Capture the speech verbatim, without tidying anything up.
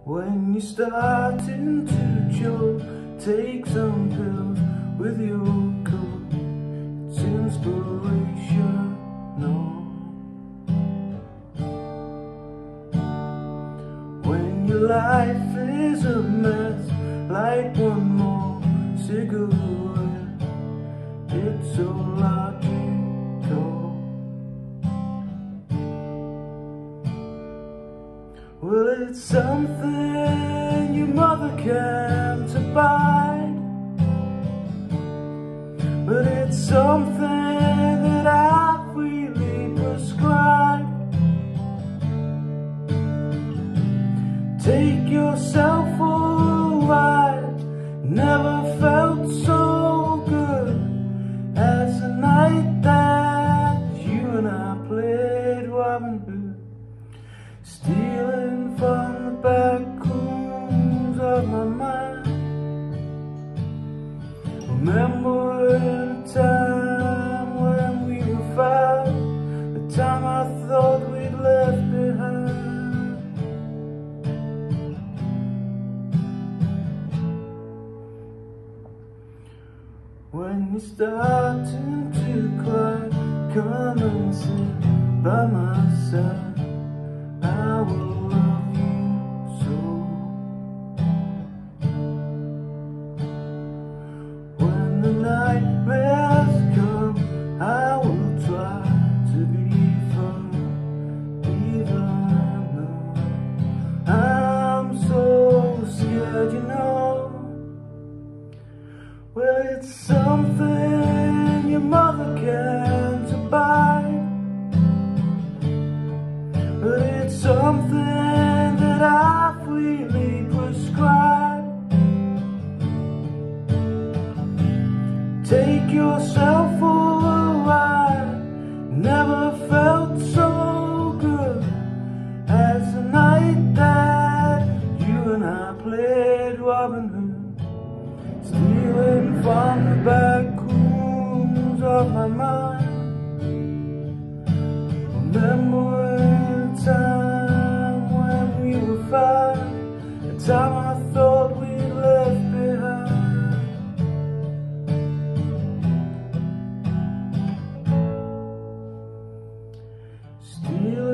When you're starting to choke, take some pills with your coat. It's inspirational. When your life is a mess, light one more cigarette. It's so logical. Well, it's something your mother can't abide, but it's something that I freely prescribe. Take yourself a ride. Never felt so good as the night that you and I played Robin Hood, stealing from the back rooms of my mind. Remembering a time when we were five, the time I thought we'd left behind. When you're starting to cry, come and sit by my side. I will love you so. When the nightmares come, I will try to be firm, even though I'm so scared, you know. Well, it's something your mother can't abide, but it's something that I freely prescribe. Take yourself a ride. Never felt so good as the night that you and I played Robin Hood, stealing from the back rooms of my mind. Remembering a time when we were five, a time I thought we left behind. Stealing